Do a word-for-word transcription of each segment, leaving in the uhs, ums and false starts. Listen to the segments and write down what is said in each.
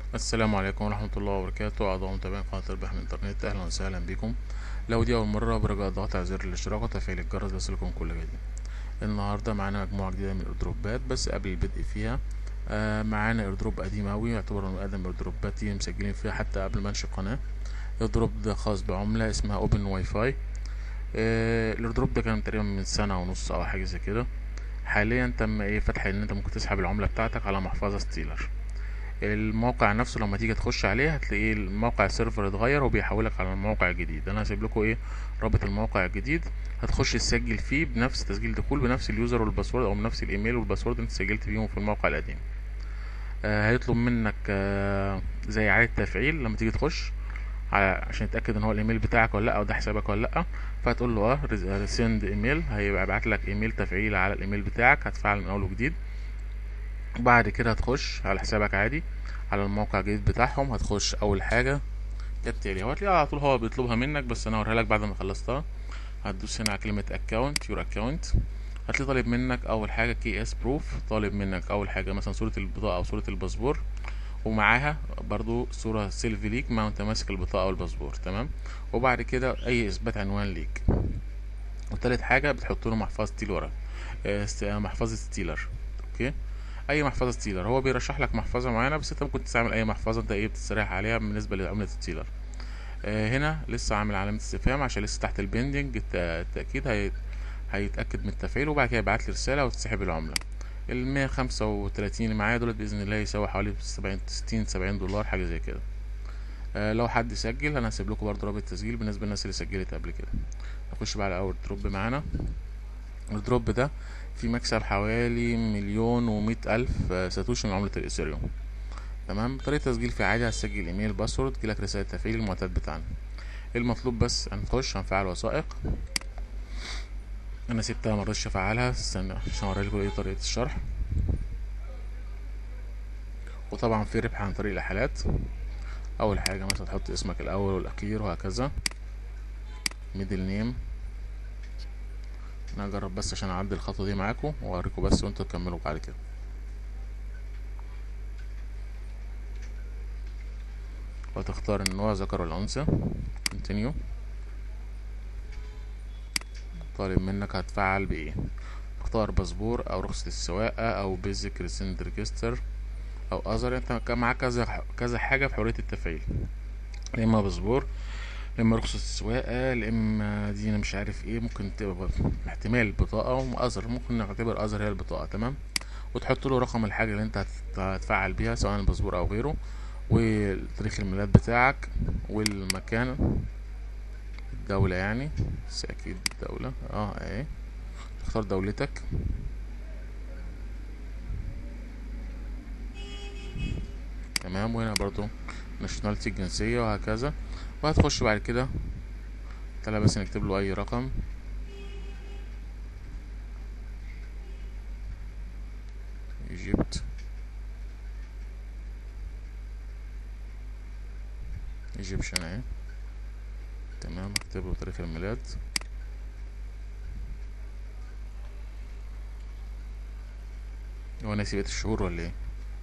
السلام عليكم ورحمة الله وبركاته. أعضاء متابعين قناة ربح من الإنترنت، أهلا وسهلا بكم. لو دي أول مرة برجاء الضغط على زر الاشتراك وتفعيل الجرس ليصلكم كل جديد. النهاردة معانا مجموعة جديدة من الإيردروبات، بس قبل البدء فيها آه معانا إيردروب قديم أوي، يعتبر من أقدم الإيردروبات مسجلين فيها حتى قبل ما أنشئ القناة. الإيردروب ده خاص بعملة اسمها أوبن واي فاي. آه الإيردروب ده كان تقريبا من سنة ونص أو حاجة زي كده. حاليا تم إيه فتح إن أنت ممكن تسحب العملة بتاعتك على محفظة ستيلر. الموقع نفسه لما تيجي تخش عليه هتلاقيه الموقع السيرفر اتغير وبيحولك على الموقع الجديد. انا هسيب لكم ايه رابط الموقع الجديد، هتخش تسجل فيه بنفس تسجيل دخول بنفس اليوزر والباسورد او بنفس الايميل والباسورد اللي انت سجلت بيهم في الموقع القديم. آه هيطلب منك آه زي اعاده تفعيل لما تيجي تخش على عشان يتاكد ان هو الايميل بتاعك ولا لا او ده حسابك ولا لا. فهتقول له اه سند ايميل، هيبقى يبعت لك ايميل تفعيل على الايميل بتاعك، هتفعل من اول وجديد. وبعد كده هتخش على حسابك عادي على الموقع الجديد بتاعهم. هتخش اول حاجه كالتالي، هو هتلاقيها على طول هو بيطلبها منك، بس انا هوريها لك بعد ما خلصتها. هتدوس هنا على كلمه اكونت يور اكونت، هتلاقي طالب منك اول حاجه كي اس بروف، طالب منك اول حاجه مثلا صوره البطاقه او صوره الباسبور، ومعاها برضو صوره سيلفي ليك ما انت ماسك البطاقه او الباسبور، تمام. وبعد كده اي اثبات عنوان ليك. وتالت حاجه بتحط له محفظه ستيل ورا، آه، محفظه ستيلر. اوكي، اي محفظه ستيلر. هو بيرشح لك محفظه معينه، بس انت ممكن تستعمل اي محفظه انت ايه بتستريح عليها بالنسبه لعمله ستيلر. آه هنا لسه عامل علامه استفهام عشان لسه تحت البيندنج التاكيد. هي هيتاكد من التفعيل وبعد كده يبعت لي رساله وتسحب العمله. ال مية وخمسة وتلاتين اللي معايا دولت باذن الله يساوي حوالي سبعين ستين سبعين دولار حاجه زي كده. آه لو حد سجل انا هسيب لكم برضه رابط تسجيل بالنسبه للناس اللي سجلت قبل كده. نخش بقى على اول دروب معانا. الدروب ده في مكسب حوالي مليون ومئة الف ساتوشي من عمله الايثيريوم، تمام. طريقه تسجيل في عادي، هتسجل ايميل باسورد تجيلك رساله تفعيل المعتاد بتاعنا. المطلوب بس هنخش هنفعل وثائق. انا سبتها مرضتش افعلها، استنى عشان اوريلكوا ايه طريقه الشرح. وطبعا في ربح عن طريق الاحالات. اول حاجه مثلا تحط اسمك الاول والاخير وهكذا، ميدل نيم. انا هجرب بس عشان اعدي الخطوه دي معاكم واوريكم بس وانتوا تكملوا بعد كده. وتختار النوع ذكر ولا انثى، كونتينيو. طالب منك هتفعل بايه، اختار باسبور او رخصة السواقة او بيزك ريسنت ريجستر او اذر. انت معاك كذا كذا حاجة في حرية التفعيل، يا اما باسبور، يا اما رخصة السواقة، يا اما دي انا مش عارف ايه، ممكن تبقى احتمال بطاقة واذر، ممكن نعتبر اذر هي البطاقة، تمام. وتحط له رقم الحاجة اللي انت هتفعل بيها سواء الباسبور او غيره، وتاريخ الميلاد بتاعك، والمكان، الدولة يعني، بس اكيد الدولة اه ايه، تختار دولتك، تمام. وهنا برضو ناشوناليتي الجنسية وهكذا. وهتخش بعد كده تعالى بس نكتب له اي رقم. ايجيبت، ايجيبشن اهي، تمام. هكتب له تاريخ الميلاد. هو ناسي بقية الشهور ولا ايه؟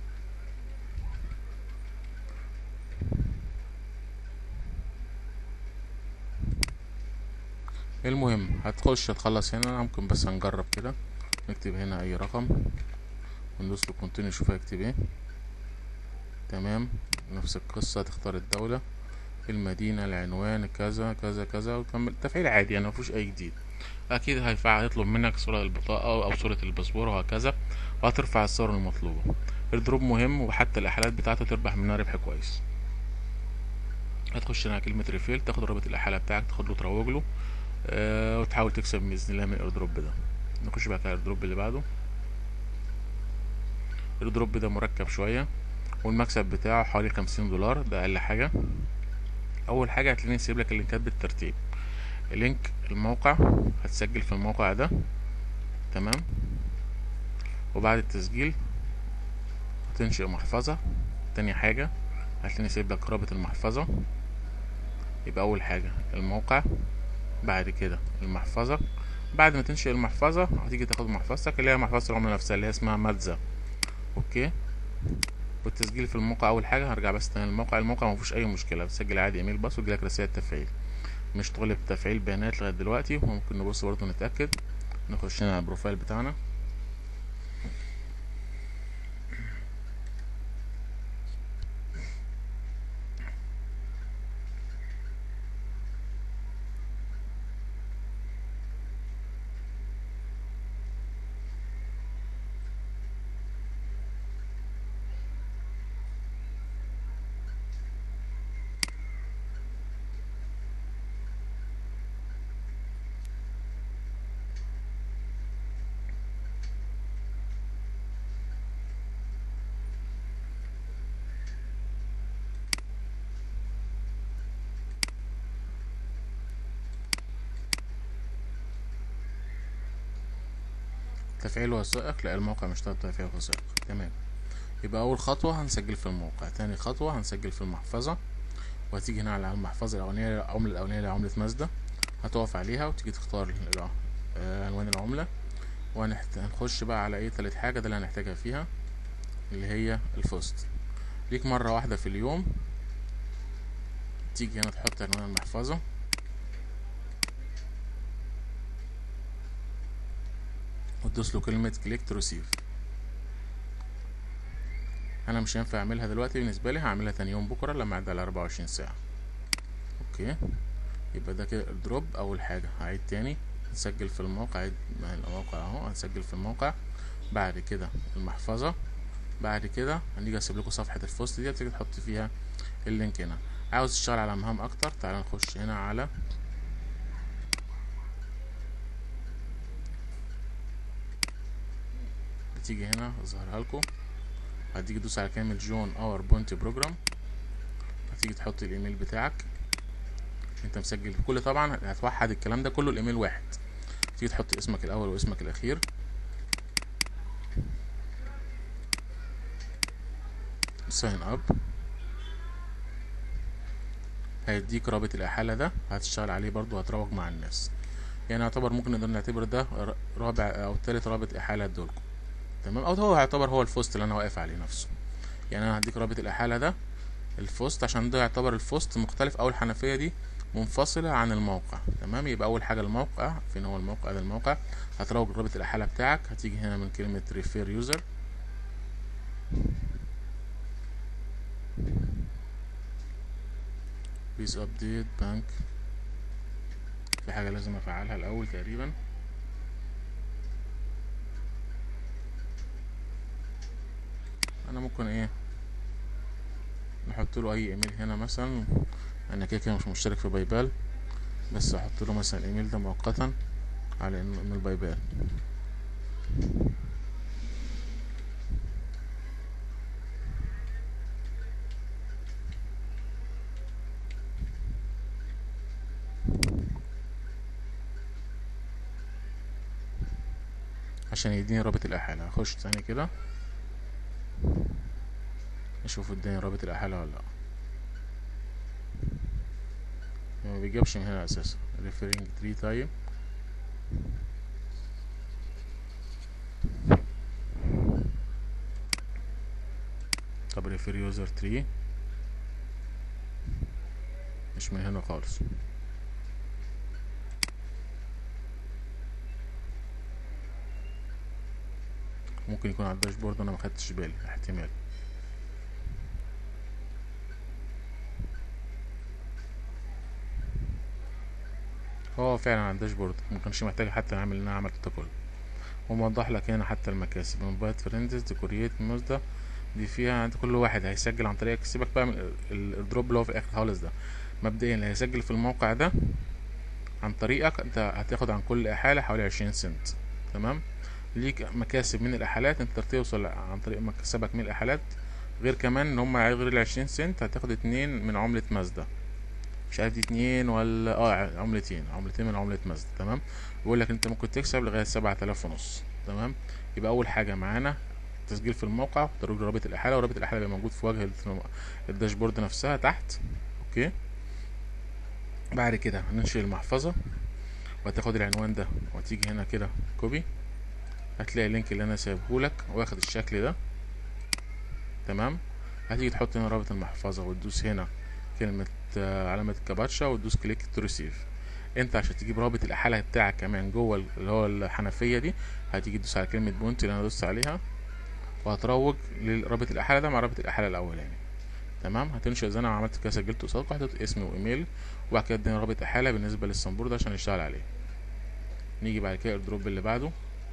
المهم هتخش هتخلص هنا. ممكن بس هنجرب كده، نكتب هنا اي رقم وندوس له كونتينيو نشوف هيكتب ايه، تمام. نفس القصة، هتختار الدولة، المدينة، العنوان، كذا كذا كذا، وتكمل تفعيل عادي يعني مفيهوش اي جديد. اكيد هيفعل هيطلب منك صورة البطاقة او صورة الباسبور وهكذا، وهترفع الصور المطلوبة. الدروب مهم وحتى الاحالات بتاعته تربح منها ربح كويس. هتخش هنا على كلمة ريفيل، تاخد رابط الاحالة بتاعك، تاخد له تروج له، أه وتحاول تكسب باذن الله من الايردروب ده. نخش بقى على الايردروب اللي بعده. الايردروب ده مركب شوية، والمكسب بتاعه حوالي خمسين دولار، ده اقل حاجة. اول حاجة هتلاقيني سايب لك اللينكات بالترتيب. لينك الموقع، هتسجل في الموقع ده، تمام. وبعد التسجيل هتنشئ محفظة. تاني حاجة هتلاقيني سايب لك رابط المحفظة. يبقى اول حاجة الموقع، بعد كده المحفظة. بعد ما تنشئ المحفظة هتيجي تاخد محفظتك اللي هي محفظة العملة نفسها اللي هي اسمها ماتزا. اوكي، والتسجيل في الموقع اول حاجه هرجع بس تاني للموقع. الموقع ما فيهوش اي مشكله، بتسجل عادي ايميل بس ويجيلك رسائل تفعيل، مش طالب تفعيل بيانات لغايه دلوقتي. وممكن نبص برضه نتاكد، نخش هنا على البروفايل بتاعنا. تفعيل وثائق، لا الموقع مش طالب تفعيل وثائق. تمام، يبقى اول خطوه هنسجل في الموقع. تاني خطوه هنسجل في المحفظه، وهتيجي هنا على المحفظه الاولانيه، العمله الاولانيه لعمله مازدا، هتقف عليها وتيجي تختار عنوان العمله. وهنخش بقى على ايه تالت حاجه ده اللي هنحتاجها فيها، اللي هي الفوست. ليك مره واحده في اليوم تيجي هنا تحط عنوان المحفظه، وتدوس له كلمه كليك تو ريسيف. انا مش هينفع اعملها دلوقتي، بالنسبه لي هعملها تاني يوم بكره لما اعدي على اربعة وعشرين ساعه. اوكي، يبقى ده كده الدروب. اول حاجه هعيد تاني، نسجل في الموقع، عيد الموقع اهو، هنسجل في الموقع. بعد كده المحفظه، بعد كده هنيجي اسيب لكم صفحه الفوست دي تيجي تحط فيها اللينك. هنا عاوز تشتغل على مهام اكتر، تعال نخش هنا على بتيجي هنا اظهرها لكم، هتيجي تدوس على كلمه جون اور بونتي بروجرام، هتيجي تحط الايميل بتاعك انت مسجل كل، طبعا هتوحد الكلام ده كله الايميل واحد. تيجي تحط اسمك الاول واسمك الاخير، ساين اب، هيديك رابط الاحاله ده هتشتغل عليه برضو، هتروج مع الناس. يعني يعتبر ممكن نقدر نعتبر ده رابع او تالت رابط احاله دولكم. تمام، او هو هيعتبر هو الفوست اللي انا واقف عليه نفسه. يعني انا هديك رابط الاحاله ده الفوست، عشان ده يعتبر الفوست مختلف او الحنفيه دي منفصله عن الموقع. تمام، يبقى اول حاجه الموقع، فين هو الموقع؟ ده الموقع. هتروج رابط الاحاله بتاعك، هتيجي هنا من كلمه ريفير يوزر، بيز ابديت بانك. في حاجه لازم افعلها الاول تقريبا، انا ممكن ايه نحط له اي ايميل هنا مثلا. انا كده كده مش مشترك في باي بال، بس احط له مثلا الايميل ده مؤقتا على انه من الباي بال. عشان يديني رابط الاحاله. هخش تاني كده اشوف اداني رابط الاحاله ولا لا. ما بيجيبش من هنا اساسا referring tree type. طب refer user tree مش من هنا خالص. ممكن يكون على الداشبورد انا ما خدتش بالي، احتمال. هو فعلا على الداشبورد، مكانش محتاج حتى نعمل ان انا عملت ده كله. وموضح لك هنا حتى المكاسب، انفايت فريندز ديكوريت مازدا دي فيها انت كل واحد هيسجل عن طريقك. سيبك بقى من الدروب اللي هو في الاخر خالص ده. مبدئيا اللي هيسجل في الموقع ده عن طريقك انت هتاخد عن كل احالة حوالي عشرين سنت. تمام، ليك مكاسب من الاحالات، انت توصل عن طريق مكسبك من الاحالات. غير كمان ان هم غير العشرين سنت هتاخد اتنين من عملة مازدا، مش عارف دي اتنين ولا اه عملتين عملتين من عملة مازدا. تمام، بيقول لك انت ممكن تكسب لغاية سبعة الاف ونص. تمام، يبقى اول حاجة معانا تسجيل في الموقع، تروج رابط الاحالة، ورابط الاحالة بيبقى موجود في وجه الداشبورد نفسها تحت. اوكي، بعد كده هننشئ المحفظة، وهتاخد العنوان ده وتيجي هنا كده كوبي، هتلاقي اللينك اللي انا سايبهولك واخد الشكل ده. تمام، هتيجي تحط هنا رابط المحفظة وتدوس هنا كلمة آه، علامة الكابتشا وتدوس كليك تو ريسيف. انت عشان تجيب رابط الاحالة بتاعك كمان جوه اللي هو الحنفية دي، هتيجي تدوس على كلمة بونت اللي انا دوست عليها، وهتروج لرابط الاحالة ده مع رابط الاحالة الاولاني. تمام، هتنشئ زي انا عملت كده، سجلت قصادك، حطيت اسم وايميل، وبعد كده ادينا رابط احالة بالنسبة للصنبور ده عشان نشتغل عليه. نيجي بعد كده الدروب اللي بعده.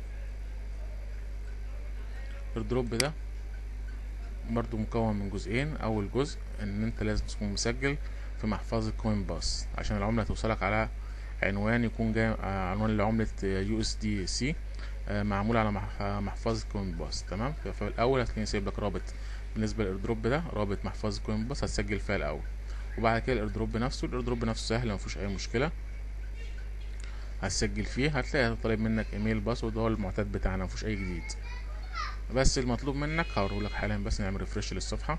الدروب ده برضو مكون من جزئين. اول جزء ان انت لازم تكون مسجل في محفظة كوين باس عشان العملة توصلك على عنوان يكون جاي عنوان لعملة يو اس دي سي معمول على محفظة كوين باس. تمام، ففي الاول هتلاقيني سايب لك رابط بالنسبة للايردروب ده، رابط محفظة كوين باس هتسجل فيها الاول، وبعد كده الايردروب نفسه. الايردروب نفسه سهل مفيهوش اي مشكلة، هتسجل فيه. هتلاقي طالب منك ايميل باسورد هو المعتاد بتاعنا، مفيهوش اي جديد. بس المطلوب منك هوريهولك حالا، بس نعمل ريفرش للصفحة.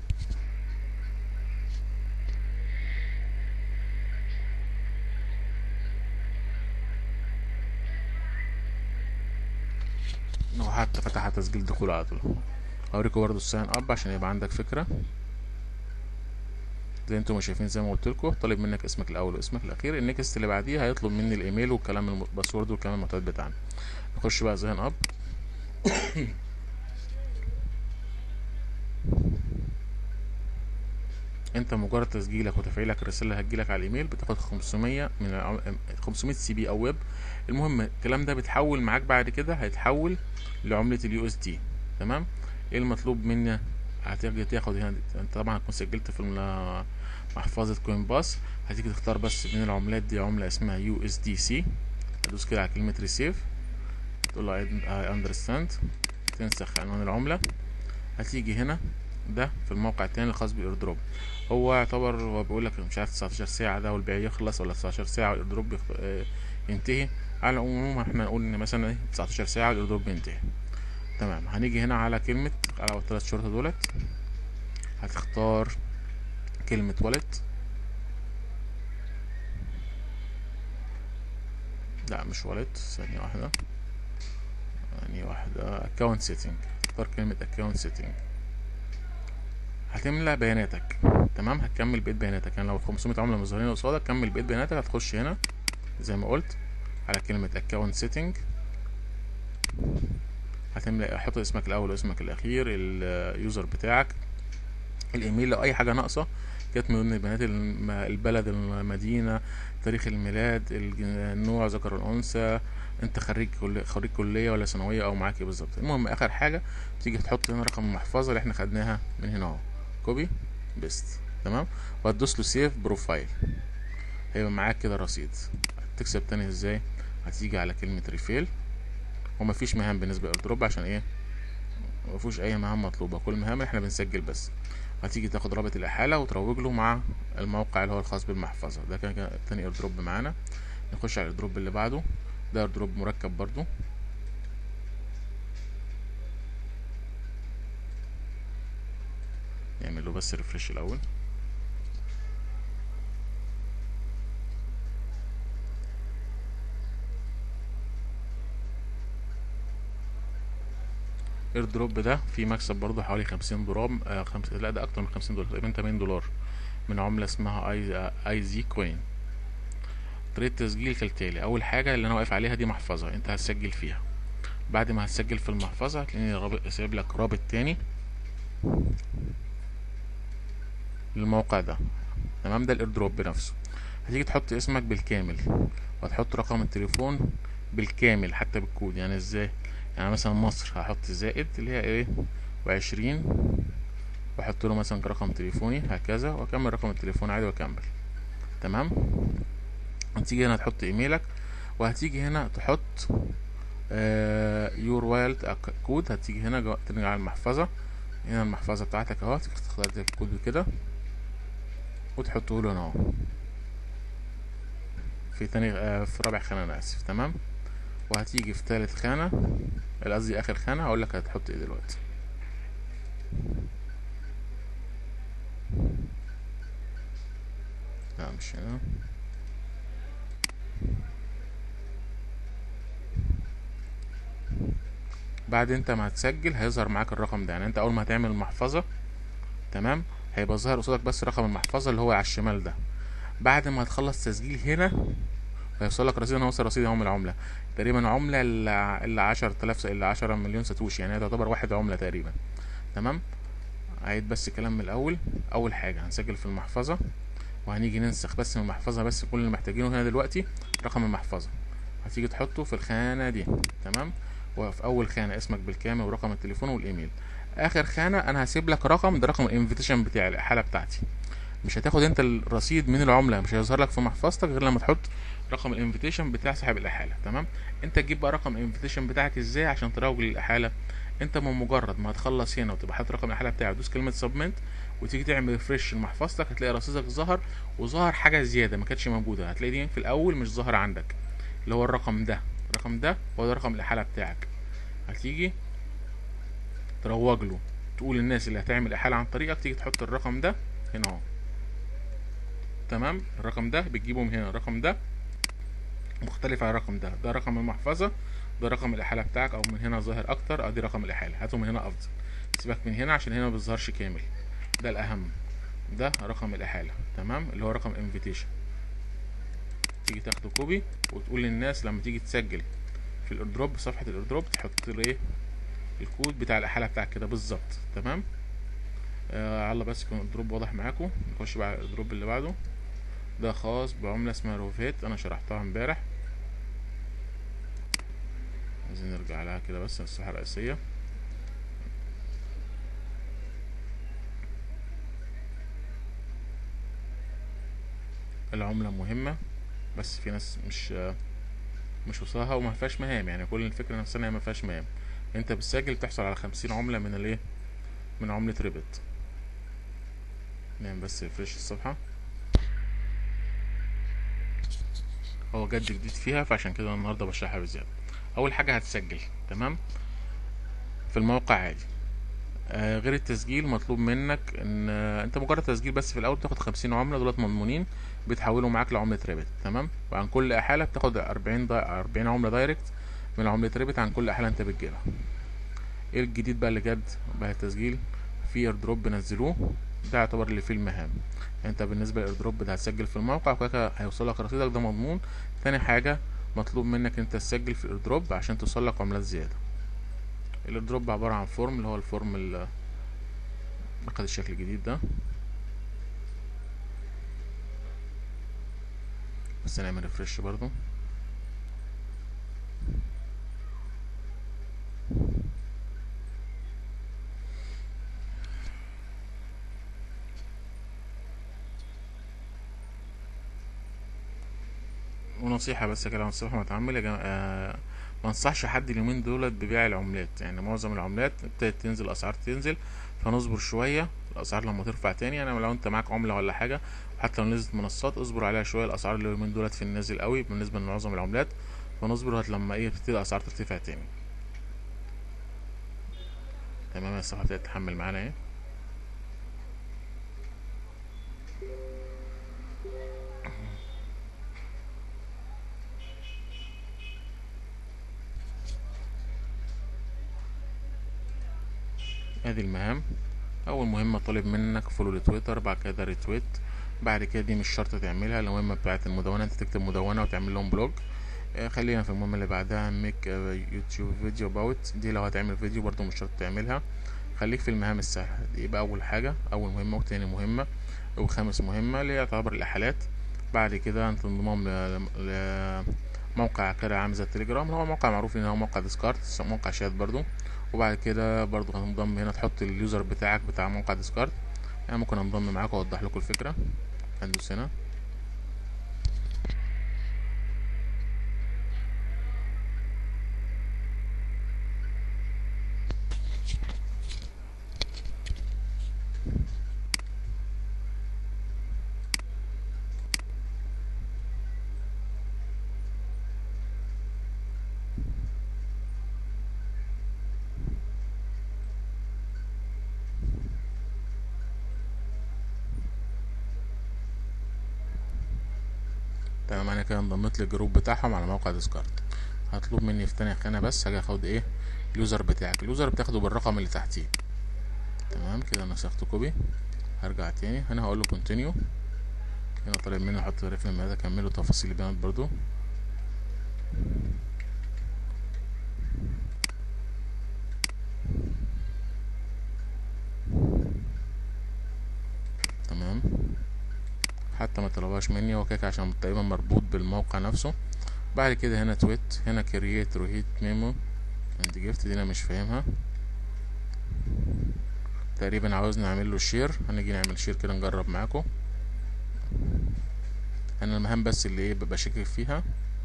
وحتى فتح تسجيل دخول على طول. هوريكم برضو الساين اب عشان يبقى عندك فكرة. زي انتم ما شايفين، زي ما قلت لكم طالب منك اسمك الاول واسمك الاخير. النكست اللي بعديه هيطلب مني الايميل والكلام الباسورد والكلام المعتاد بتاعنا. نخش بقى ساين اب. انت مجرد تسجيلك وتفعيلك الرساله اللي هتجيلك على الايميل بتاخد خمسمية من خمسمية سي بي او ويب. المهم الكلام ده بيتحول معاك بعد كده، هيتحول لعمله اليو اس دي. تمام، ايه المطلوب مني؟ هتيجي تاخد هنا، انت طبعا هتكون سجلت في محفظه كوين باس، هتيجي تختار بس من العملات دي عمله اسمها يو اس دي سي. هتدوس كده على كلمه ريسيف، تقول له اي اندرستاند، تنسخ عنوان العمله. هتيجي هنا ده في الموقع التاني الخاص بالايردروب. هو يعتبر هو بيقول لك مش عارف تسعتاشر ساعه ده والبيع يخلص، ولا تسعتاشر ساعه والايردروب يخ... اه ينتهي. على العموم احنا نقول ان مثلا ايه تسعتاشر ساعه والايردروب بينتهي. تمام، هنيجي هنا على كلمه على الثلاث شرطه دولت، هتختار كلمه والت. لا مش والت، ثانيه واحده ثانيه واحده اكونت سيتنج. اختار كلمه اكونت سيتنج. هتملى بياناتك. تمام، هتكمل بقية بياناتك. يعني لو خمسمية عملة مظهرين قصادك كمل بقية بياناتك. هتخش هنا زي ما قلت على كلمة account setting، هتملى حط اسمك الاول واسمك الاخير، اليوزر بتاعك، الايميل، لو اي حاجة ناقصة كانت من ضمن البيانات، البلد، المدينة، تاريخ الميلاد، النوع ذكر الانثى، انت خريج خريج كلية ولا ثانوية او معاك ايه بالظبط. المهم اخر حاجة بتيجي تحط هنا رقم المحفظة اللي احنا خدناها من هنا اهو، كوبي بيست. تمام، وهتدوس له سيف بروفايل، هيبقى معاك كده رصيد. هتكسب تاني ازاي؟ هتيجي على كلمة ريفيل، ومفيش مهام بالنسبة للايردروب عشان ايه مفيهوش اي مهام مطلوبة، كل مهام احنا بنسجل بس. هتيجي تاخد رابط الاحالة وتروج له مع الموقع اللي هو الخاص بالمحفظة. ده كان تاني ايردروب معانا. نخش على الايردروب اللي بعده. ده ايردروب مركب برضو. نعمل له بس ريفرش الاول. ايردروب ده فيه مكسب برضو حوالي خمسين دولار. آه خمس... لا ده اكتر من خمسين دولار، تقريبا تمانين دولار من عملة اسمها اي اي زي كوين. طريقة التسجيل كالتالي. اول حاجة اللي انا واقف عليها دي محفظة انت هتسجل فيها. بعد ما هتسجل في المحفظة هتلاقيني سايب لك رابط تاني للموقع ده. تمام، ده الايردروب بنفسه. هتيجي تحط اسمك بالكامل، وهتحط رقم التليفون بالكامل حتى بالكود. يعني ازاي؟ يعني مثلا مصر هحط زائد اللي هي ايه وعشرين، واحط له مثلا رقم تليفوني هكذا، واكمل رقم التليفون عادي واكمل. تمام، هتيجي هنا تحط ايميلك، وهتيجي هنا تحط يور وايلد كود. هتيجي هنا ترجع على المحفظة، هنا المحفظة بتاعتك اهو، تختار الكود كده وتحطه له هنا اهو في تاني آه في رابع خانة انا اسف. تمام، وهتيجي في تالت خانة، قصدي اخر خانة، هقول لك هتحط ايه دلوقتي. لا مش هنا. بعد انت ما هتسجل هيظهر معاك الرقم ده. يعني انت اول ما هتعمل المحفظة تمام. هيبقى ظاهر قصادك بس رقم المحفظه اللي هو على الشمال ده. بعد ما هتخلص تسجيل هنا هيوصل لك رصيد. انا وصل رصيد اهو من العمله، تقريبا عمله الا عشرة آلاف الا عشرة مليون ساتوشي، يعني هي تعتبر واحد عمله تقريبا. تمام. عيد بس الكلام من الاول. اول حاجه هنسجل في المحفظه، وهنيجي ننسخ بس من المحفظه بس كل اللي محتاجينه هنا دلوقتي رقم المحفظه. هتيجي تحطه في الخانه دي. تمام. وفي اول خانه اسمك بالكامل ورقم التليفون والايميل. اخر خانه انا هسيب لك رقم، ده رقم الانفيتيشن بتاع الاحاله بتاعتي. مش هتاخد انت الرصيد من العمله، مش هيظهر لك في محفظتك غير لما تحط رقم الانفيتيشن بتاع صاحب الاحاله. تمام. انت تجيب بقى رقم الانفيتيشن بتاعك ازاي عشان تروج للاحاله؟ انت من مجرد ما هتخلص هنا وتبقى حاطط رقم الاحاله بتاعك، دوس كلمه سبمنت وتيجي تعمل ريفرش لمحفظتك، هتلاقي رصيدك ظهر، وظهر حاجه زياده ما كانتش موجوده. هتلاقي دي في الاول مش ظاهره عندك، اللي هو الرقم ده. الرقم ده هو ده رقم الاحاله بتاعك. هتيجي تروج له، تقول للناس اللي هتعمل احاله عن طريقك تيجي تحط الرقم ده هنا اهو. تمام. الرقم ده بتجيبه من هنا. الرقم ده مختلف عن الرقم ده، ده رقم المحفظه، ده رقم الاحاله بتاعك، او من هنا ظاهر اكتر، ادي رقم الاحاله. هاته من هنا افضل، سيبك من هنا عشان هنا ما بيظهرش كامل. ده الاهم، ده رقم الاحاله. تمام. اللي هو رقم انفيتيشن. تيجي تاخده كوبي وتقول للناس لما تيجي تسجل في الايردروب، صفحه الايردروب، تحط له ايه الكود بتاع الاحاله بتاعك كده بالظبط. تمام. آه على بس يكون الايردروب واضح معاكم. نخش بقى على الايردروب اللي بعده. ده خاص بعمله اسمها روفيت، انا شرحتها امبارح. عايزين نرجع لها كده بس الصفحه الرئيسيه. العمله مهمه، بس في ناس مش مش وصلها وما فيهاش مهام. يعني كل الفكره نفسها هي ما فيهاش مهام. انت بتسجل تحصل على خمسين عمله من الايه من عمله ريبت. نعم بس ريفريش الصفحه. هو جد جديد فيها، فعشان كده النهارده بشرحها بزياده. اول حاجه هتسجل. تمام. في الموقع عادي. آه غير التسجيل مطلوب منك ان آه انت مجرد تسجيل بس في الاول بتاخد خمسين عمله دولت مضمونين، بتحولوا معاك لعمله ريبت. تمام. وعن كل احاله بتاخد أربعين أربعين عمله دايركت من عمله ريبت عن كل احاله انت بتجيبها. ايه الجديد بقى اللي جد بقى التسجيل؟ في ايردروب بنزلوه، ده يعتبر اللي فيه المهام. انت بالنسبه للايردروب ده هتسجل في الموقع وكده هيوصلك رصيدك، ده مضمون. تاني حاجه مطلوب منك انت تسجل في الايردروب عشان توصلك عملات زياده. الايردروب عباره عن فورم، اللي هو الفورم اللي اخد الشكل الجديد ده. بس نعمل ريفرش برضو. ونصيحة بس كده نصيحة متعمل يا جماعة، آه ما انصحش حد اليومين دولت ببيع العملات. يعني معظم العملات ابتدت تنزل، الاسعار تنزل، فنصبر شوية. الاسعار لما ترفع تاني، يعني لو انت معاك عملة ولا حاجة حتى لو نزلت منصات اصبر عليها شوية. الاسعار اليومين دولت في النازل قوي بالنسبة لمعظم العملات، فنصبر لغاية لما ايه تبتدي الاسعار ترتفع تاني. تمام. الصفحة ابتدت تحمل معانا ايه. ادي المهام. اول مهمه طالب منك فولو لتويتر، بعد كده ريتويت. بعد كده دي مش شرط تعملها. المهمه بتاعه المدونه انت تكتب مدونه وتعمل لهم بلوج. آه خلينا في المهمه اللي بعدها ميك يوتيوب فيديو باوت، دي لو هتعمل فيديو برضو مش شرط تعملها. خليك في المهام السهله دي. يبقى اول حاجه اول مهمه، وتاني مهمه، وخامس مهمه اللي هي تعتبر الاحالات. بعد كده انت انضمام لموقع كده عامل زي التليجرام، هو موقع معروف ان هو موقع ديسكارد، موقع شات برضو. وبعد كده برضو هنضم هنا تحط اليوزر بتاعك بتاع موقع ديسكارد. يعني ممكن انضم معاكم واوضح لكم الفكره. هندوس هنا. تمام. انا كده انضميت للجروب بتاعهم على موقع ديسكارد. هطلب مني في تاني خانه بس هاجي اخد ايه اليوزر بتاعك. اليوزر بتاخده بالرقم اللي تحتيه. تمام كده نسخت كوبي. هرجع تاني هنا هقول له كونتينيو. هنا طالب مني احط تاريخ الميلاد، اكمله تفاصيل البيانات برضو. تمام حتى ما طلبهاش مني هو كده عشان تقريبا مربوط بالموقع نفسه. بعد كده هنا تويت، هنا كرييت روهيت ميمو اند جيفت، دي انا مش فاهمها. تقريبا عاوزنا نعمل له شير، هنيجي نعمل شير كده نجرب معاكم. انا المهام بس اللي ايه ببقى شاكك فيها،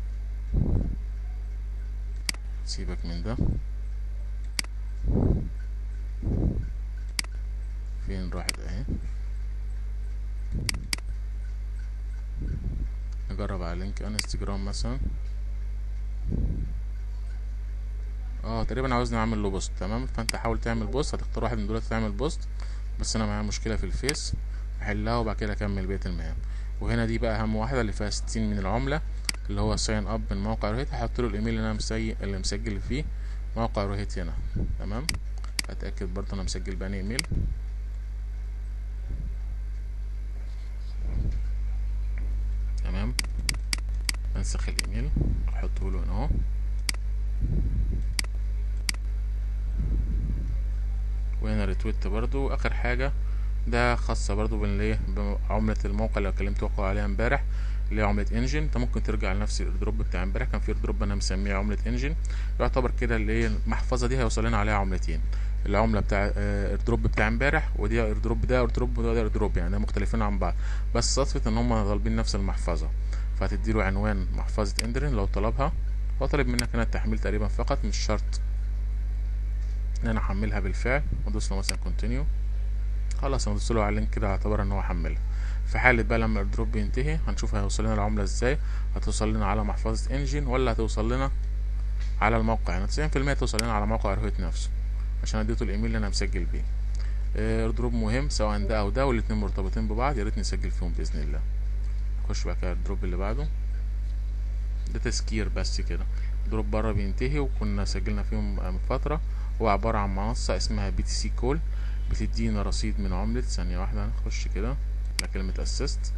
سيبك من ده. فين راحت اهي؟ نجرب على لينك انستجرام مثلا. اه تقريبا عاوزني اعمل له بوست. تمام فانت حاول تعمل بوست، هتختار واحد من دول تعمل بوست. بس انا معايا مشكله في الفيس، احلها وبعد كده اكمل بقيه المهام. وهنا دي بقى اهم واحده اللي فيها ستين من العمله، اللي هو ساين اب من موقع روهيت. هحط له الايميل اللي انا مسي... اللي مسجل فيه موقع روهيت هنا. تمام اتاكد برضه انا مسجل بأني ايميل. تمام انسخ الايميل احطه له هنا اهو. وهنا ريتويت برضو. اخر حاجه ده خاصه برضو بالايه بعمله الموقع اللي كلمتكم عليها امبارح، اللي هي عمله انجن. انت ممكن ترجع لنفس الايردروب بتاع امبارح، كان في ايردروب انا مسميه عمله انجن. يعتبر كده اللي هي المحفظه دي هيوصل لنا عليها عملتين، العمله بتاع الايردروب بتاع امبارح، ودي ايردروب ده ايردروب وده ايردروب، يعني ده مختلفين عن بعض بس صدفه ان هم طالبين نفس المحفظه. فهتديله عنوان محفظه اندرين لو طلبها. هو طالب منك هنا التحميل تقريبا فقط، مش شرط ان انا احملها بالفعل. وادوس له مثلا كونتينيو. خلاص انا ادوس له على اللينك كده اعتبر ان هو حملها. في حاله بقى لما الدروب ينتهي هنشوف هيوصل لنا العمله ازاي. هتوصل لنا على محفظه انجن ولا هتوصل لنا على الموقع؟ يعني تسعين في المية توصل لنا على موقع روهيت نفسه، عشان اديته الايميل اللي انا مسجل بيه. الدروب مهم سواء ده او ده، والاتنين مرتبطين ببعض، يا ريت نسجل فيهم باذن الله. نخش بقى كده الدروب اللي بعده. ده تسكير بس كده. الدروب بره بينتهي وكنا سجلنا فيهم من فتره. هو عباره عن منصه اسمها بي تي سي كول، بتدينا رصيد من عملة. ثانية واحدة نخش كده على كلمة اسيست.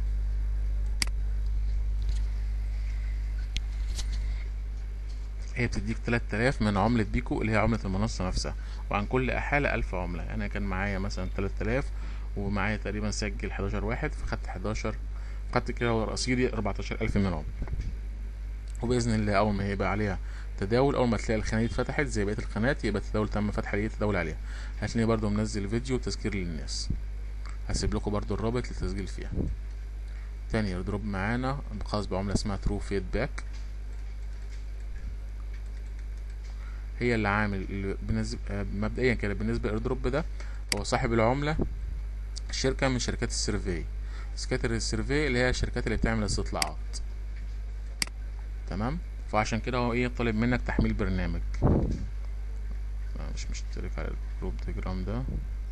هي بتديك تلات آلاف من عملة بيكو اللي هي عملة المنصة نفسها، وعن كل احالة ألف عملة. يعني انا كان معايا مثلا تلات آلاف ومعايا تقريبا سجل حداشر واحد، فخدت حداشر، خدت كده رصيدي اربعتاشر ألف من العملة. وبإذن الله أول ما يبقى عليها تداول، أول ما تلاقي الخانة دي اتفتحت زي بقية الخانات يبقى التداول تم فتح ليه تداول عليها. هتلاقيني برضو منزل فيديو تذكير للناس، هسيب لكم برضو الرابط للتسجيل فيها. تاني ايردروب معانا خاص بعملة اسمها ترو فيدباك، هي اللي عامل اللي بالنسبة مبدئيا كده بالنسبة للايردروب ده. هو صاحب العملة شركة من شركات السيرفي، شركات السيرفي اللي هي الشركات اللي بتعمل استطلاعات. تمام فعشان كده هو ايه طالب منك تحميل برنامج. مش مشترك على الجروب تليجرام ده.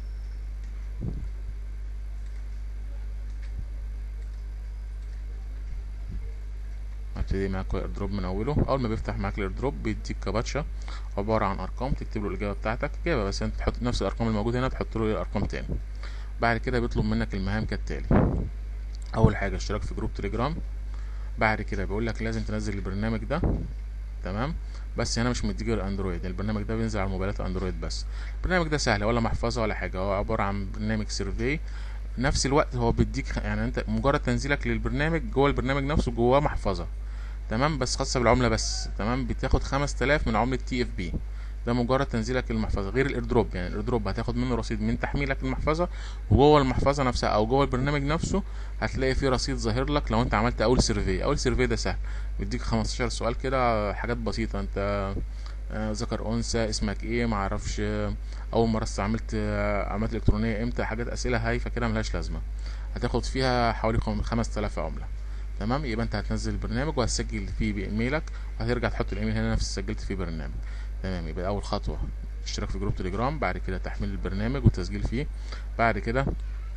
هبتدي معاك الايردروب من اوله. اول ما بيفتح معاك الايردروب بيديك كابتشا عباره عن ارقام، تكتب له الاجابه بتاعتك اجابه بس انت تحط نفس الارقام الموجوده هنا، تحط له الارقام تاني. بعد كده بيطلب منك المهام كالتالي. اول حاجه اشتراك في جروب تليجرام. بعد كده بيقول لك لازم تنزل البرنامج ده. تمام بس هنا مش مديك غير اندرويد، البرنامج ده بينزل على الموبايلات اندرويد بس. البرنامج ده سهل ولا محفظه ولا حاجه، هو عباره عن برنامج سيرفي. نفس الوقت هو بيديك يعني انت مجرد تنزيلك للبرنامج جوه البرنامج نفسه جواه محفظه. تمام بس خاصه بالعمله بس. تمام بتاخد خمس تلاف من عمله تي اف بي، ده مجرد تنزيلك للمحفظه، غير الايردروب. يعني الايردروب هتاخد منه رصيد من تحميلك المحفظه، وجوه المحفظه نفسها او جوه البرنامج نفسه هتلاقي فيه رصيد ظاهر لك لو انت عملت اول سيرفي. اول سيرفي ده سهل، بيديك خمستاشر سؤال كده، حاجات بسيطه. انت ذكر آه انثى، اسمك ايه، معرفش آه اول مره استعملت آه عملات الكترونيه امتى، حاجات اسئله هايفه كده ملهاش لازمه. هتاخد فيها حوالي خمس تلاف عمله. تمام يبقى انت هتنزل البرنامج وهتسجل فيه بايميلك، وهترجع تحط الايميل هنا نفس سجلت فيه برنامج. تمام يبقى اول خطوه اشتراك في جروب تليجرام، بعد كده تحميل البرنامج والتسجيل فيه، بعد كده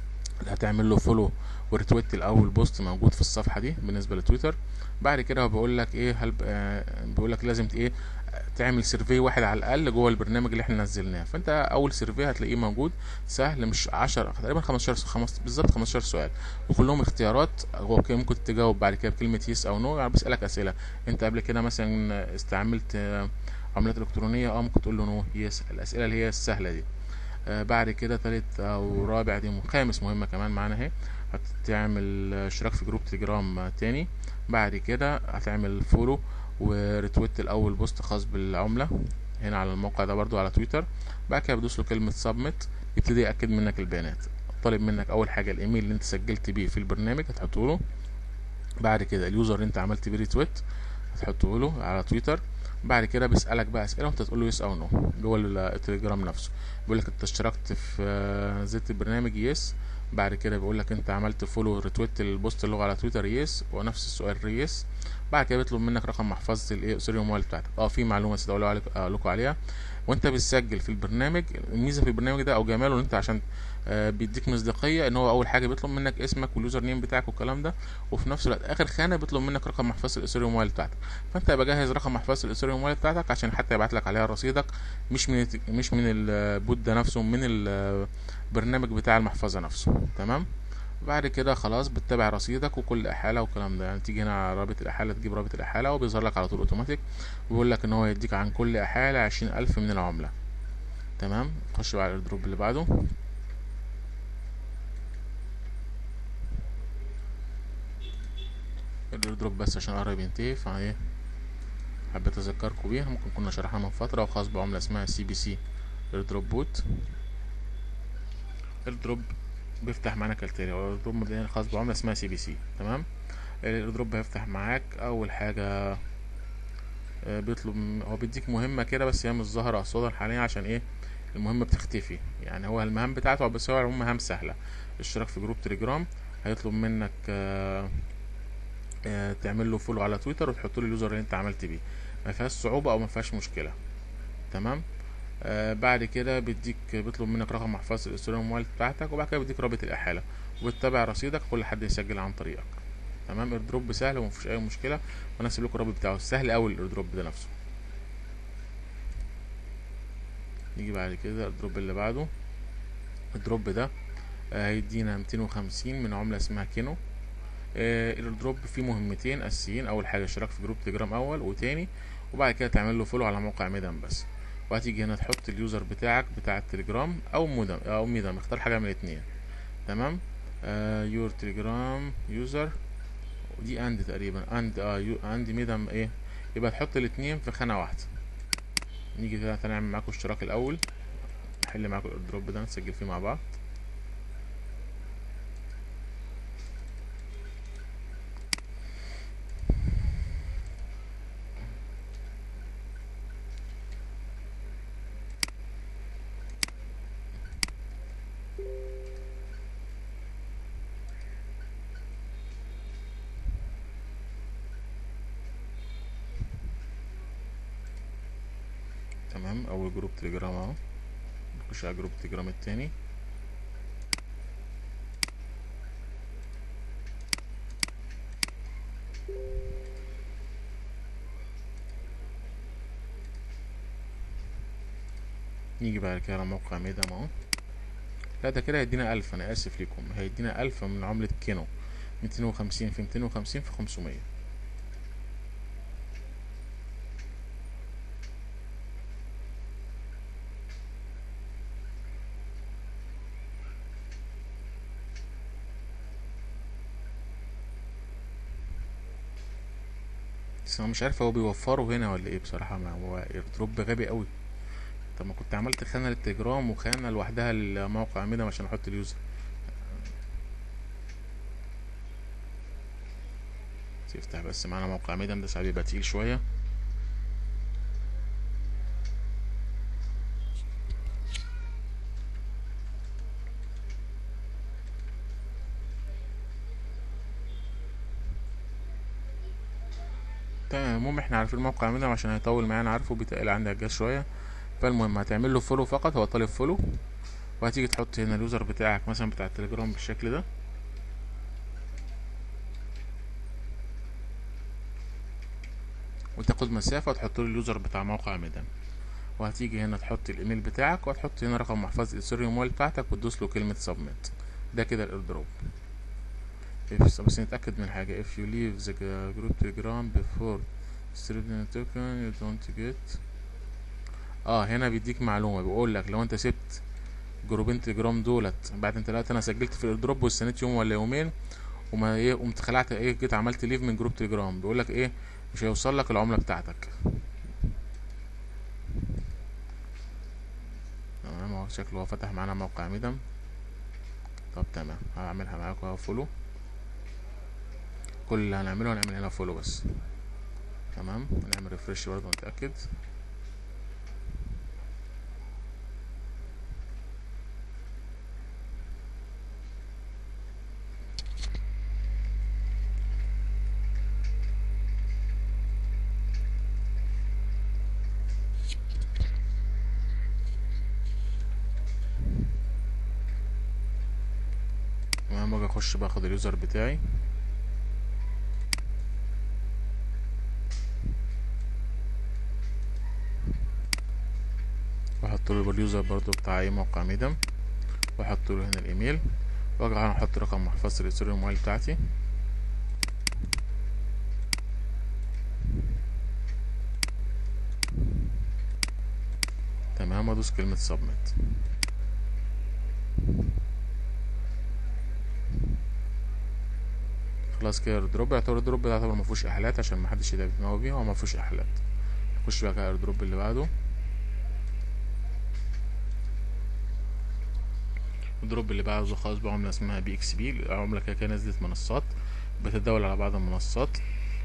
هتعمل له فولو وريتويت الاول بوست موجود في الصفحه دي بالنسبه لتويتر. بعد كده هو بيقول لك ايه، هل بيقول لك لازم ايه تعمل سيرفي واحد على الاقل جوه البرنامج اللي احنا نزلناه. فانت اول سيرفي هتلاقيه موجود سهل، مش عشرة تقريبا خمستاشر خمس بالظبط خمستاشر سؤال، وكلهم اختيارات. هو كده ممكن تجاوب بعد كده بكلمه يس او نو. يعني بيسالك اسئله، انت قبل كده مثلا استعملت عملات الكترونيه؟ اه ممكن تقول له نو يس، الاسئله اللي هي السهله دي. آه بعد كده تالت او رابع دي خامس مهمه كمان معانا اهي، هتعمل اشتراك في جروب تليجرام تاني. بعد كده هتعمل فولو وريتويت الاول بوست خاص بالعمله هنا على الموقع ده برضو على تويتر. بعد كده بتدوس له كلمه سبميت، يبتدي ياكد منك البيانات. طالب منك اول حاجه الايميل اللي انت سجلت بيه في البرنامج هتحطه له. بعد كده اليوزر اللي انت عملت بيه ريتويت هتحطه له على تويتر. بعد كده بيسالك بقى اسئله وانت تقول له يس او نو جوه التليجرام نفسه. بيقول لك انت اشتركت في نزلت البرنامج يس. بعد كده بيقول لك انت عملت فولو ريتويت البوست اللي هو على تويتر يس، ونفس السؤال يس. بعد كده بيطلب منك رقم محفظه الايه اثيريوم والت بتاعتك. اه في معلومه نسيت اقول لكم عليها، وانت بتسجل في البرنامج. الميزه في البرنامج ده او جماله ان انت عشان آه بيديك مصداقيه، ان هو اول حاجه بيطلب منك اسمك واليوزر نيم بتاعك والكلام ده، وفي نفس الوقت اخر خانه بيطلب منك رقم محفظه الاثيريوم والت بتاعتك. فانت يبقى جهز رقم محفظه الاثيريوم والت بتاعتك عشان حتى يبعت لك عليها رصيدك، مش من مش من البوت ده نفسه، من البرنامج بتاع المحفظه نفسه. تمام. بعد كده خلاص بتتابع رصيدك وكل احاله والكلام ده. يعني تيجي هنا على رابط الاحاله، تجيب رابط الاحاله وبيظهر لك على طول اوتوماتيك، ويقول لك ان هو يديك عن كل احاله عشرين الف من العمله. تمام. نخش بقى على الايردروب اللي بعده. الايردروب بس عشان قرب ينتهي فايه حبيت اذكركم بيها، ممكن كنا شرحنا من فتره، وخاص بعمله اسمها سي بي سي ايردروب بوت. الايردروب بيفتح معانا كالتالي. هو الايردروب مبدئيا خاص بعمله اسمها سي بي سي. تمام. الايردروب هيفتح معاك اول حاجه بيطلب، هو بيديك مهمه كده بس هي مش ظاهره قصادها حاليا عشان ايه المهمه بتختفي. يعني هو المهام بتاعته بس هو مهام سهله. اشتراك في جروب تليجرام، هيطلب منك آآ آآ تعمل له فولو على تويتر وتحط له اليوزر اللي انت عملت بيه. ما فيهاش صعوبه او ما فيهاش مشكله. تمام. آه بعد كده بيديك بيطلب منك رقم محفظه الاثيريوم والت بتاعتك، وبعد كده بيديك رابط الاحاله وبتتابع رصيدك. كل حد يسجل عن طريقك. تمام. الايردروب سهل ومفيش اي مشكله، وانا هسيب لكم الرابط بتاعه، سهل قوي الايردروب ده نفسه. نيجي بعد كده الايردروب اللي بعده. الدروب ده آه هيدينا ميتين وخمسين من عمله اسمها كينو. آه الايردروب فيه مهمتين اساسيين. اول حاجه اشتراك في جروب تليجرام اول وتاني، وبعد كده تعمل له فولو على موقع ميدان بس. وهتيجي هنا تحط اليوزر بتاعك بتاع التليجرام او مودم او ميدم، اختار حاجه من الاثنين. تمام. يور تليجرام يوزر دي اند تقريبا اند اه يو اند ميدم ايه، يبقى تحط الاثنين في خانه واحده. نيجي كده هنعمل معاكم اشتراك الاول، نحل معاكم الايردروب ده نسجل فيه مع بعض. تمام. اول جروب تليجرام اهو، نخش على جروب تليجرام التاني. نيجي بعد كده على موقع ميدم اهو. لا ده كده هيدينا الف، انا اسف ليكم، هيدينا الف من عملة كينو. ميتين وخمسين في ميتين وخمسين في خمسمية. بس انا مش عارف هو بيوفروا هنا ولا ايه بصراحة، ما هو ايردروب غبي قوي. طب ما كنت عملت خانة للتليجرام وخانة لوحدها لموقع ميدم عشان احط اليوزر. تفتح بس معانا موقع ميدم ده ساعات بيبقى تقيل شوية. تمام. المهم احنا عارفين موقع ميدم عشان هيطول معانا، عارفه بيتقل عندي على الجهاز شوية. فالمهم هتعمل له فولو فقط، هو طالب فولو، وهتيجي تحط هنا اليوزر بتاعك مثلا بتاع التليجرام بالشكل ده، وتاخد مسافة وتحط له اليوزر بتاع موقع ميدان، وهتيجي هنا تحط الايميل بتاعك وهتحط هنا رقم محفظة الاثيريوم والت بتاعتك وتدوس له كلمة سبميت. ده كده الايردروب. بس نتأكد من حاجة، if you leave the group telegram before distributing the token you don't get. اه هنا بيديك معلومة، بيقول لك لو انت سبت جروبين تليجرام دولت بعد انت دلوقتي انا سجلت في الايردروب واستنيت يوم ولا يومين وما ايه قمت خلعت ايه جيت عملت ليف من جروب تليجرام، بيقول لك ايه مش هيوصل لك العملة بتاعتك. تمام اهو شكله هو فتح معانا موقع ميدم. طب تمام هعملها معاكم اهو فولو. كل اللي هنعمله هنعمل هنا فولو بس. تمام نعمل ريفرش برضه نتأكد. تمام باجي اخش باخد اليوزر بتاعي واحط له اليوزر برضه بتاع اي موقع ميدم واحط له هنا الايميل واجي هنا احط رقم محفظة الاثيريوم والت بتاعتي. تمام وادوس كلمة سبميت. خلاص كده الايردروب يعتبر الايردروب ده يعتبر مفيهوش احالات عشان محدش يدعي دماغه بيه، هو مفيهوش احالات. نخش بقى على الايردروب اللي بعده. الدروب اللي بعده خاص بعملة اسمها بي اكس بي، عملة كده كده نزلت منصات بتتداول على بعض المنصات.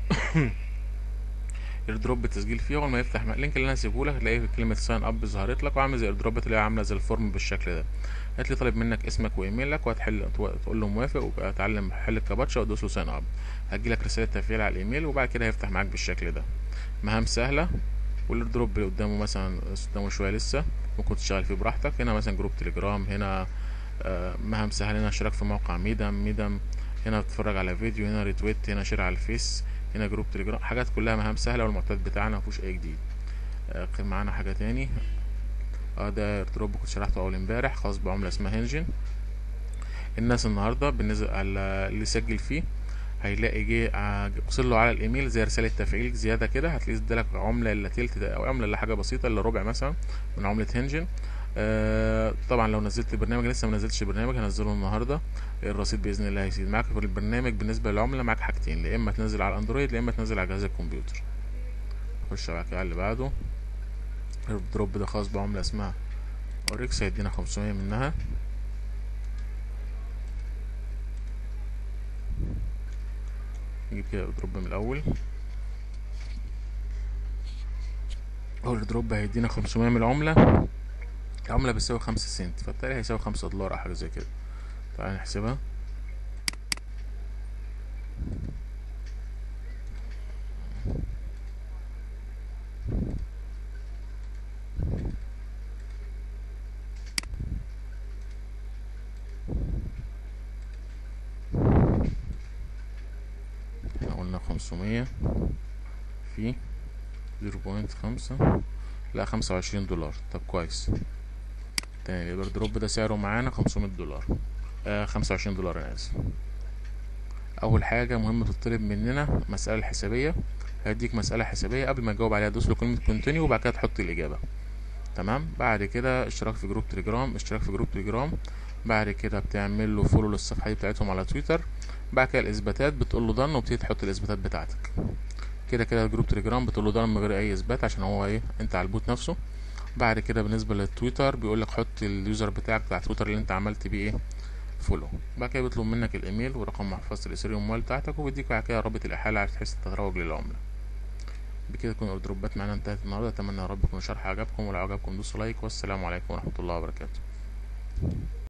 ايردروب التسجيل فيه اول ما يفتح اللينك اللي انا هسيبه لك هتلاقي كلمه ساين اب ظهرت لك وعامل زي الايردروبات اللي هي عامله زي الفورم بالشكل ده. هتلاقي طالب منك اسمك وايميلك وهتحل تقول له موافق وتعلم حل الكابتشا وتدوس له ساين اب. هتجيلك رساله تفعيل على الايميل وبعد كده هيفتح معاك بالشكل ده. مهام سهله والايردروب اللي قدامه مثلا قدامه شويه لسه ممكن تشتغل فيه براحتك. هنا مثلا جروب تليجرام، هنا آه مهام سهله، هنا اشتراك في موقع ميدم ميدم، هنا تتفرج على فيديو، هنا ريتويت، هنا شير على الفيس، هنا جروب تليجرام. حاجات كلها مهام سهله والمعتاد بتاعنا مفيهوش اي جديد. آه معانا حاجه تاني اه ده ايردروب كنت شرحته اول امبارح خاص بعمله اسمها هنجن. الناس النهارده بالنسبه على اللي سجل فيه هيلاقي جه وصل له على الايميل زي رساله تفعيل زياده كده، هتلاقي ادالك عمله الا تلت او عمله الا حاجه بسيطه الا ربع مثلا من عمله هنجن. آه طبعا لو نزلت البرنامج لسه ما نزلتش البرنامج هنزله النهارده. الرصيد باذن الله هيزيد معاك في البرنامج. بالنسبه للعمله معاك حاجتين، يا اما تنزل على الاندرويد يا اما تنزل على جهاز الكمبيوتر. نخش على اللي بعده. الدروب ده خاص بعمله اسمها اوركس هيدينا خمسمية منها. نجيب كده دروب من الاول. اول دروب هيدينا خمسمية من العمله. العمله بتساوي خمسة سنت فبالتالي هيساوي خمسة دولار او حاجه زي كده. تعالى نحسبها. احنا قلنا خمسمية في زيرو بوينت خمسة لا خمسة وعشرين دولار. طب كويس. تاني الايردروب ده سعره معانا خمسمية دولار آه خمسة وعشرين دولار انا اسف. اول حاجه مهمه تطلب مننا مساله حسابيه. هيديك مساله حسابيه قبل ما تجاوب عليها دوس له كلمه كونتينيو وبعد كده تحط الاجابه. تمام. بعد كده اشتراك في جروب تليجرام اشتراك في جروب تليجرام بعد كده بتعمل له فولو للصفحه دي بتاعتهم على تويتر. بعد كده الاثباتات بتقول له دن وبتبتدي تحط الاثباتات بتاعتك. كده كده جروب تليجرام بتقول له دن من غير اي اثبات عشان هو ايه انت على البوت نفسه. بعد كده بالنسبه للتويتر بيقول لك حط اليوزر بتاعك بتاع تويتر اللي انت عملت بيه ايه فولو. بعد كده بيطلب منك الايميل ورقم محفظه الاثيريوم والت بتاعتك وبيديك بعد كده رابط الاحاله عشان تحس تتروج للعمله. بكده تكون الايردروبات معانا انتهت النهارده. اتمنى يا رب يكون الشرح عجبكم، ولو عجبكم دوسوا لايك، والسلام عليكم ورحمه الله وبركاته.